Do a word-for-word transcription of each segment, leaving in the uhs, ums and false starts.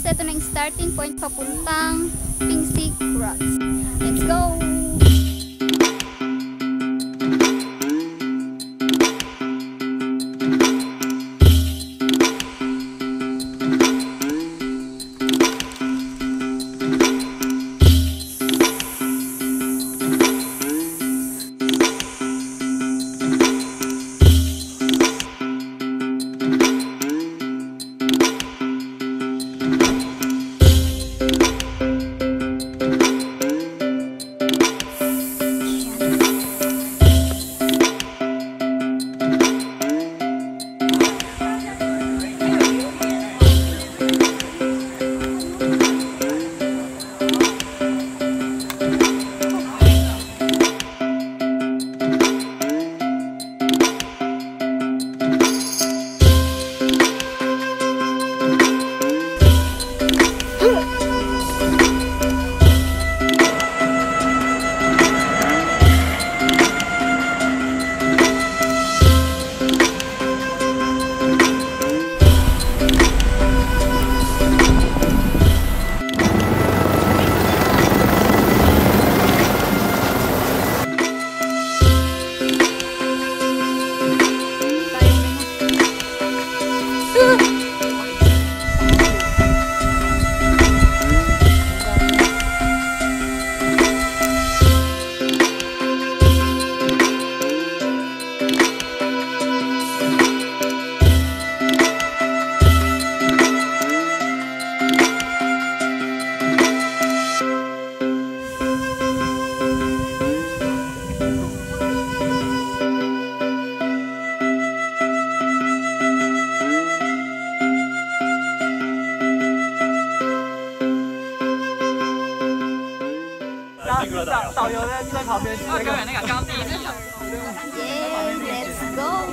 guys, ito na yung starting point papuntang Pingsik Rocks. Let's go! Yes, let's go!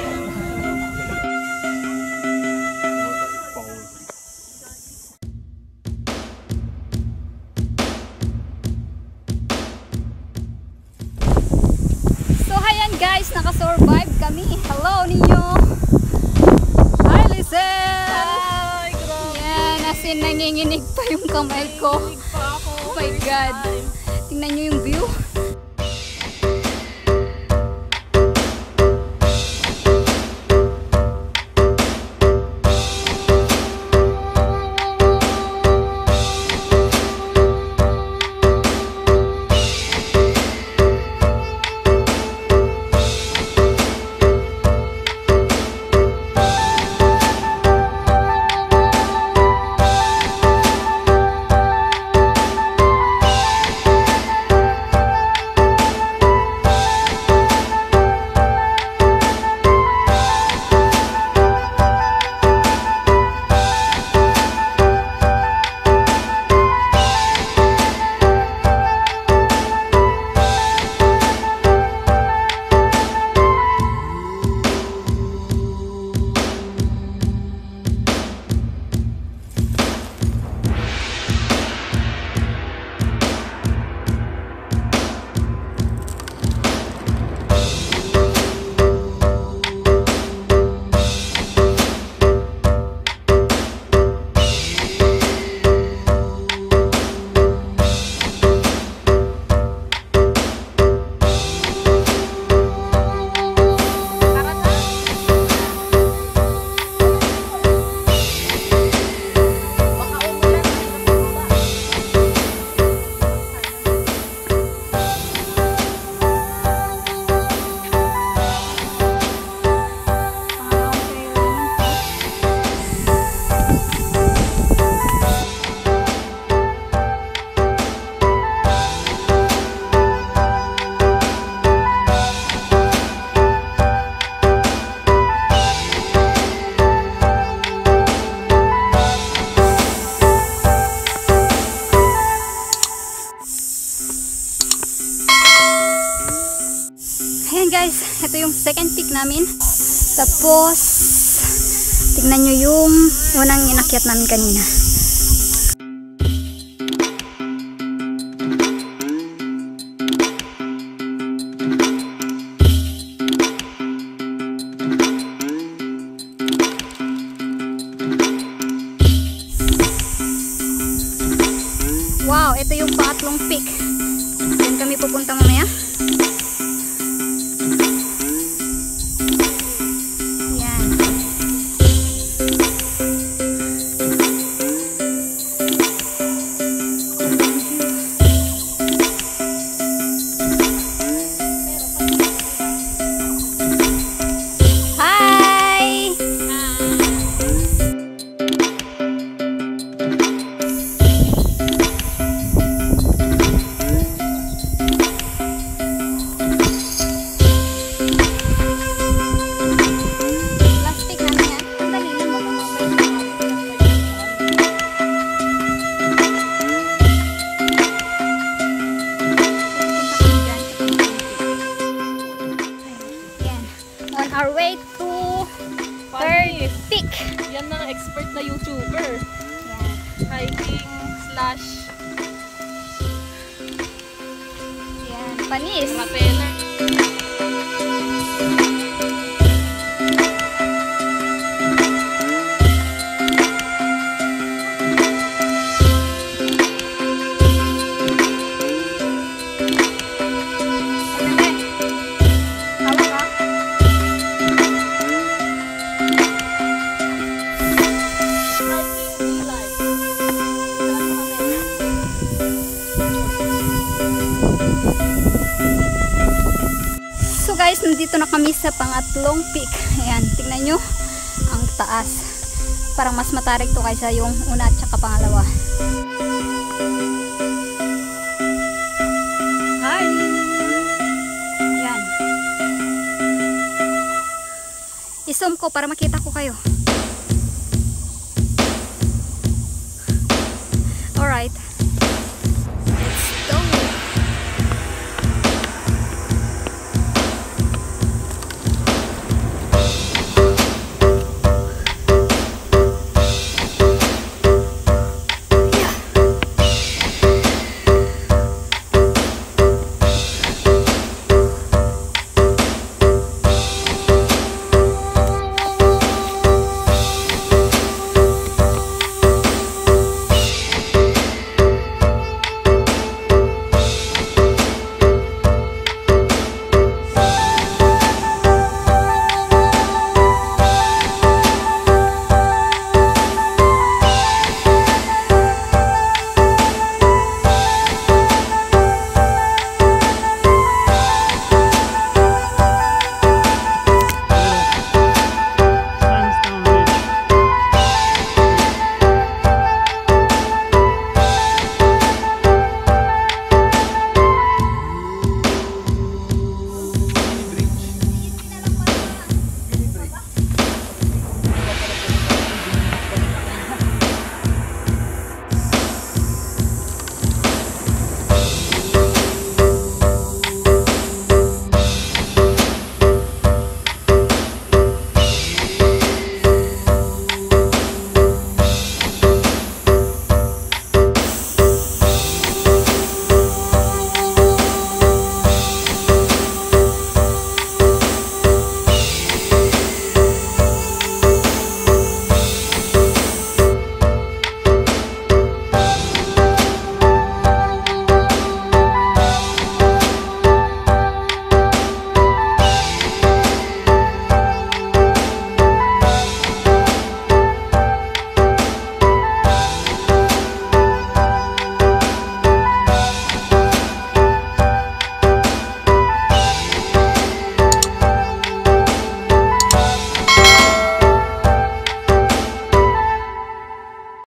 So, ayan guys, nakasurvive kami. Hello ninyo! Hi, Lizelle! Hi! Yan, asin nanginginig pa yung kamay ko. Oh my God! Tingnan nyo yung view. Ayan guys, ito yung second peak namin. Tapos, tignan nyo yung unang inakyat namin kanina. on our way to third peak. Yan ang expert na YouTuber. Hiking slash Yan, panis. rappeller. So guys, nandito na kami sa pangatlong peak. Ayan, tingnan nyo ang taas. Parang mas matarik to kaysa yung una at saka pangalawa. Hi! Ayan. I-zoom ko para makita ko kayo.